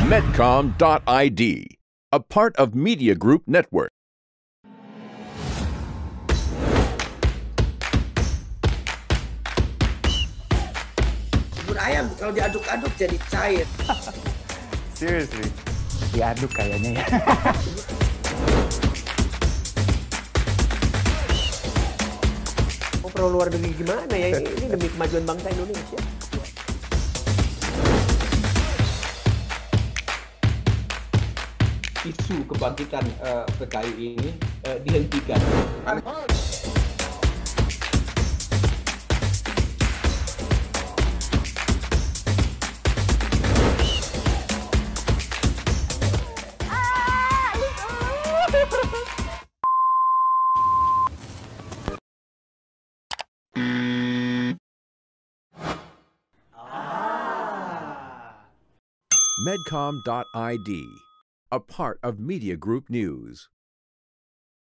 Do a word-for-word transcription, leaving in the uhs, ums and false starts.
Medcom dot I D, a part of Media Group Network. Bubur ayam kalau diaduk-aduk jadi cair. Seriously? Diaduk kayaknya ya. Oh, perlu luar negeri gimana ya? Ini, ini demi kemajuan bangsa Indonesia. Isu kebangkitan uh, P K I ini uh, dihentikan. Medcom dot I D, a part of Media Group News.